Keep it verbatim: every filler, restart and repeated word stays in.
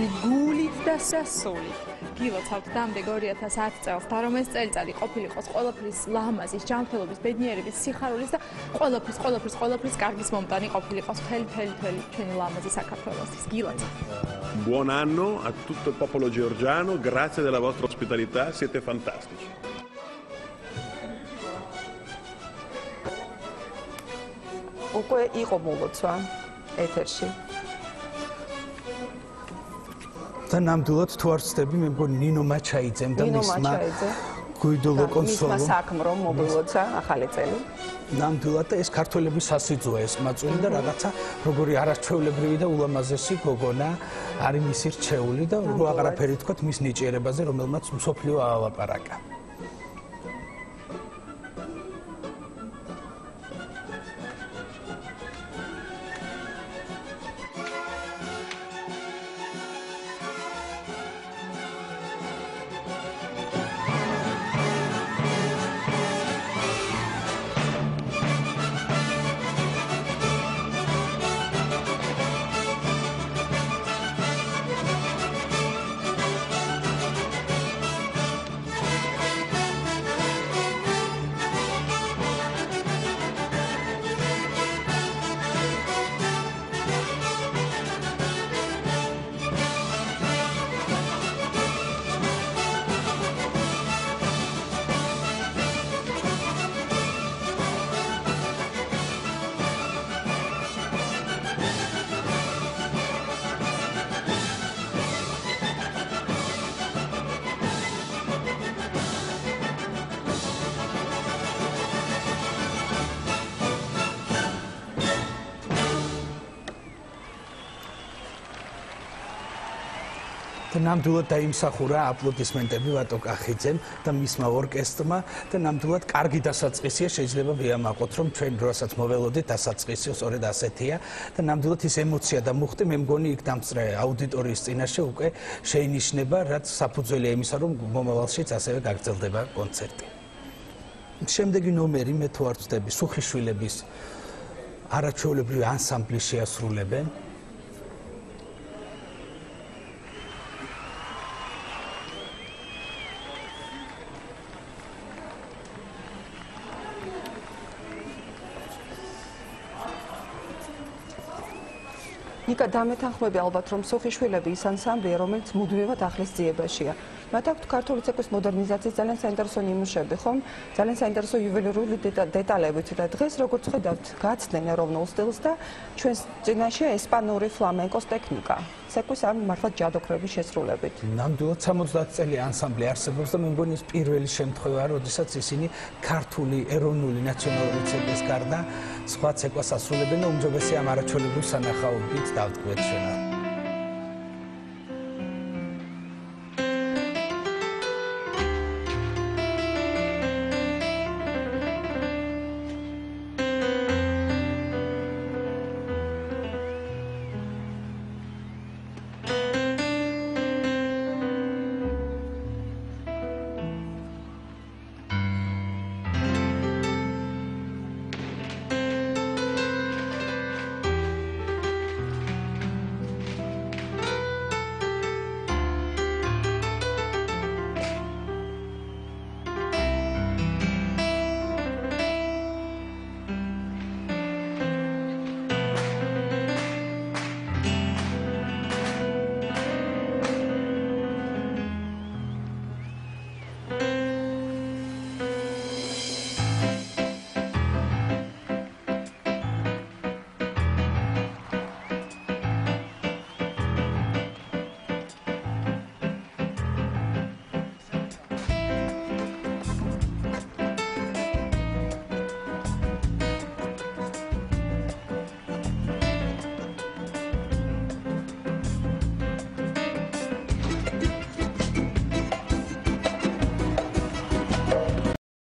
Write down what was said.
მეგობრებო, გულით და სასულით გილოცავთ დამდეგ ორი ათას ათი წელს და რომ ეს წელიწადი ყოფილიყოს ყველაფრის ლამაზის, ჯანმრთელობის, ბედნიერების, სიხარულის და ყველაფრის, ყველაფრის, ყველაფრის კარგის მომტანი ყოფილიყოს მთელი, მთელი, მთელი ჩვენი ლამაზი საქართველოსთვის. გილოცავთ. Buon anno a tutto il popolo georgiano, grazie della vostra ospitalità, siete fantastici. უკვე იყო მოლოცვა ეთერში. და ნამდვილად თუ არ ვცდები, მე მგონი ნინო მაჩაიძემ და მისმა გუიდოლო კონსოლო მისმა საქმრომ მობილოცა ახალი წელი. ნამდვილად და ეს ქართველების სასიძოა ეს მაწვილი და რაღაცა როგორი არაჩვეულებრივი და ულამაზესი გოგონა არის მისი რჩეული და რო აღარაფერი თქვათ მის ნიჭიერებაზე, რომელმაც მსოფლიო აალაპარაკა. და ნამდვილად დაიმსახურა აპლოდისმენტები ვატო კახიძემ და მისმა ორკესტრმა და ნამდვილად კარგი დასაწყისია შეიძლება ვიამაყოთ რომ ჩვენ როდესაც მოველოდით დასაწყისი სწორედ ასეთია და ნამდვილად ის ემოცია და მუხტი მე მგონი იქ დამწრე აუდიტორიის წინაშე უკვე შეინიშნება რაც საფუძველია იმისა რომ მომავალშიც ასევე გაგრძელდება კონცერტი. შემდეგი ნომერი მე თუ არ ვცდები სუხიშვილების არაჩვეულებრივი ანსამბლი შეასრულებენ. ნიკა დამეთანხმები ალბათ რომ სუხიშვილები ის ანსამბლია რომელიც მუდმივად ახლის ძიებაშია. მათ აქვთ ქართული ცეკვის მოდერნიზაციის ძალიან საინტერესო ნიმუშები, ხომ? ძალიან საინტერესო იუველირული დეტალებით და დღეს როგორც ხედავთ, გაცდნენ ეროვნულ სტილს და ჩვენს წინაშე ესპანური ფლამენკოს ტექნიკა. ცეკვის ამ მართლა ჯადოქრების შესრულებით. ნამდვილად სამოცდაათი წელი ანსამბლი არსებობს და მე მგონი ეს პირველი შემთხვევაა, როდესაც ისინი ქართული ეროვნული ნაციონალური ცეკვის გარდა სხვა ცეკვას ასრულებენ და უმჯობესია ამ არაჩვეულებრივი სანახაობით დავტყვეთ ჩვენ.